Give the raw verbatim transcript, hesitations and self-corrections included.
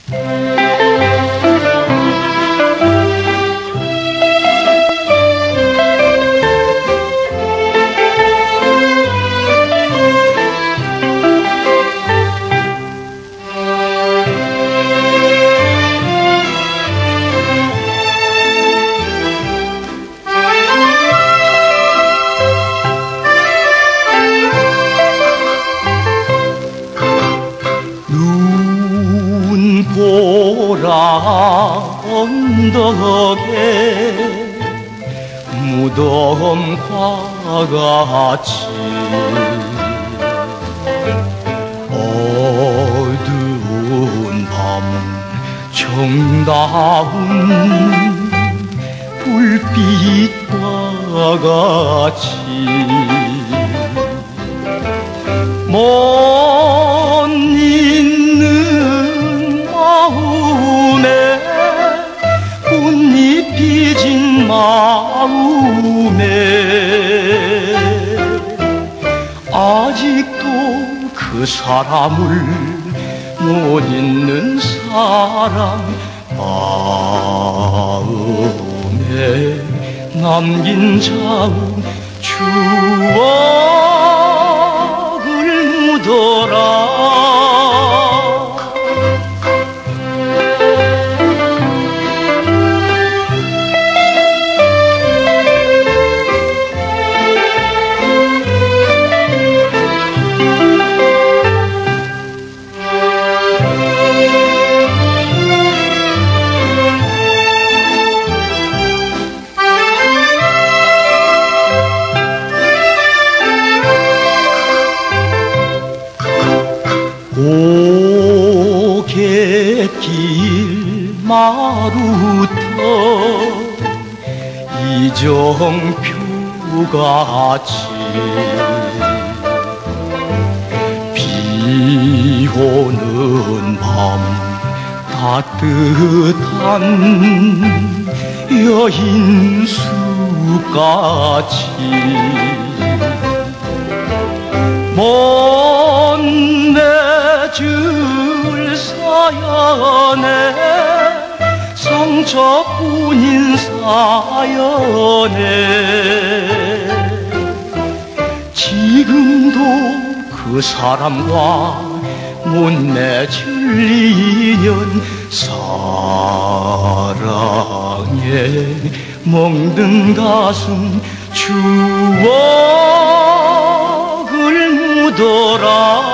보라 언덕에 무덤과 같이 어두운 밤 정다운 불빛과 같이 먼 있는 마음에 꽃잎이 진 마음에 아직도 그 사람을 못 잊는 사람 마음에 남긴 자우 추억을 묻어라. 고갯길 마루터 이정표같이 비오는 밤 따뜻한 여인숙같이 먼 맺을 사연에 상처뿐인 사연에 지금도 그 사람과 못 맺을 인연 사랑에 멍든 가슴 추억을 묻어라.